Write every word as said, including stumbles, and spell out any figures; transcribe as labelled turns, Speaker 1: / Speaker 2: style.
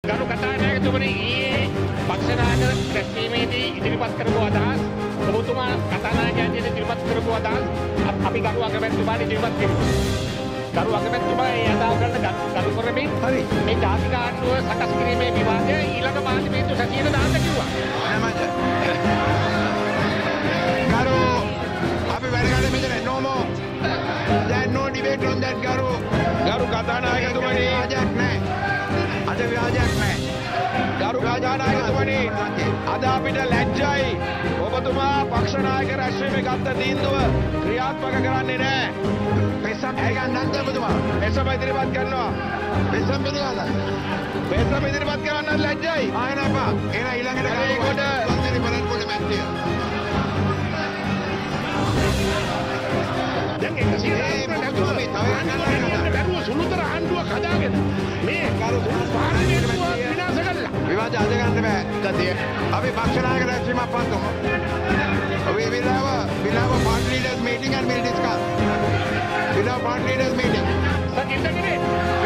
Speaker 1: ගරු කතානායකතුමනි ඊයේ පක්ෂ නායක දැක්වීමේදී ඉදිරිපත් කරපු අදහස් ඔබතුමා කතානායකයන් ඉදිරිපත් කරපු අදහස් අපි ගරු අගමැතිතුමාට ඉදිරිපත් කෙරුවා. ගරු අගමැතිතුමා ඒ අදහස් වලට ගරු කරමින් හරි මේ ජාතික ආණ්ඩුව සකස් කිරීමේ විවාදය ඊළඟ පාර්ලිමේන්තු සැසියට දාන්න කිව්වා. නමද ගරු අපි වැඩ කරන්නේ මෙතන no more. There's no debate on that ගරු ගරු කතානායකතුමනි ආජක් නැහැ. අද ව්‍යාජයක් නැහැ. ගරු කතානායකතුමනි අද අපිට ලැජ්ජයි. ඔබතුමා පක්ෂ නායක රැස්වීමේ ගත්ත තීන්දුව ක්‍රියාත්මක කරන්නේ නැහැ. පෙසම් ගන්න නැද්ද ඔබතුමා? පෙසම් ඉදිරිපත් කරනවා. පෙසම් පිළිගන්න. පෙසම් ඉදිරිපත් කරන්න ලැජ්ජයි. ආයෙ නපා. එන ඊළඟට ඒකට වන්දිරි බලන්න පොඩි මැට්ටිය. දැන් ඒක සියයට සුළුතර ආණ්ඩුවක් හදාගෙන මේ කරු පාර්ලිමේන්තුව විනාශ කළා. විවාද අද ගන්න බෑ. ගතිය. අපි පක්ෂ නායක රැස්වීමක් පවත්වමු. We will have a we'll have a party leaders meeting and we'll discuss. We'll have a party leaders meeting. Sir,